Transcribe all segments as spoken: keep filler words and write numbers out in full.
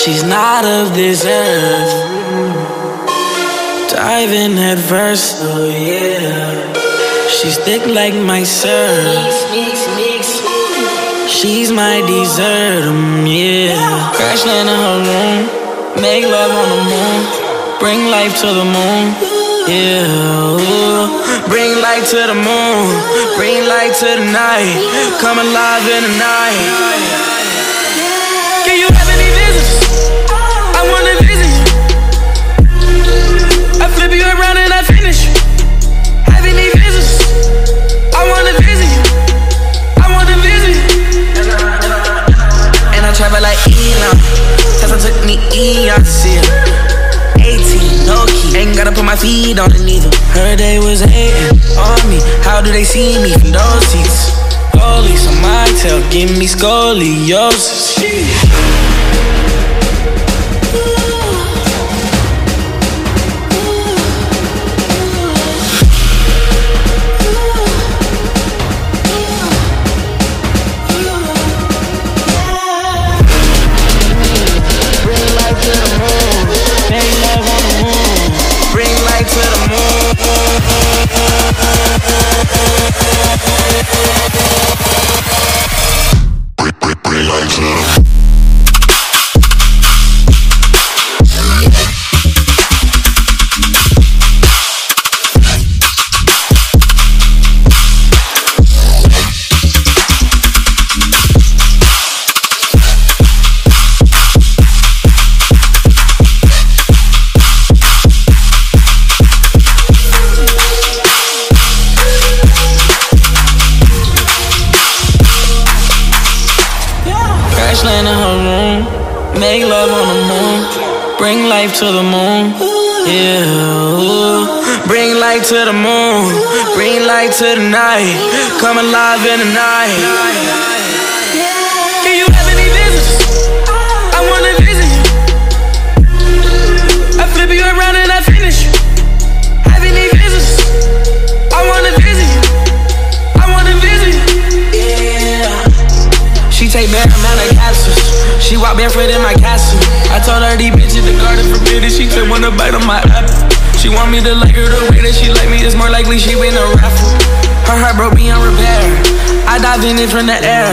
she's not of this earth. Diving head first, oh yeah. She's thick like my surf. She's my dessert, um, yeah. Crash land in her room, make love on the moon, bring life to the moon, yeah. Ooh. Bring light to the moon, bring light to the night, come alive in the night. Can you have any visitors? I wanna visit you. I flip you around and I finish you. Have any visitors? I wanna visit you. I wanna visit you. And I travel like Elon. Tesla took me eons to see her. eighteen, no key. Ain't gotta put my feet on the needle. Her day was hating on me. How do they see me from those seats? Police on my tail, give me scoliosis. Land in her room, make love on the moon, bring life to the moon, yeah. Ooh. Bring light to the moon, bring light to the night, come alive in the night. Can you have any visitors? I wanna visit you. I flip you around and I finish you. Have any visitors? I wanna visit you. I wanna visit you. Yeah. She take bare amount of capsules. She walk barefoot in my castle. I told her these bitches the garden forbidden. She took one to bite on my apple. She want me to like her the way that she like me. It's more likely she win a raffle. Her heart broke beyond repair. I dive in it from the air.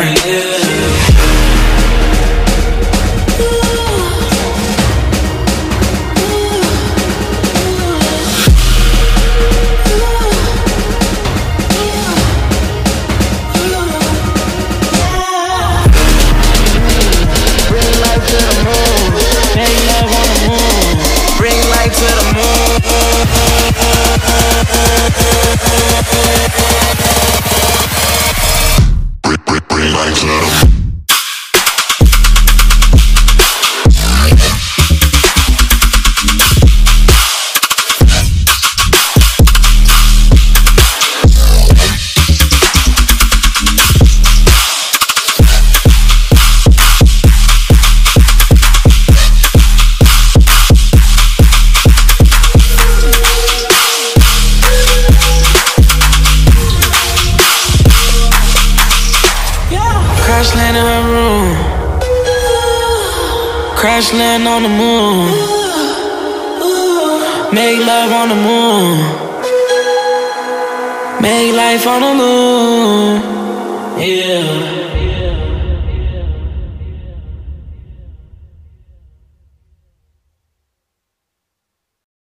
Crash land in her room, crash land on the moon, make love on the moon, make life on the moon, yeah.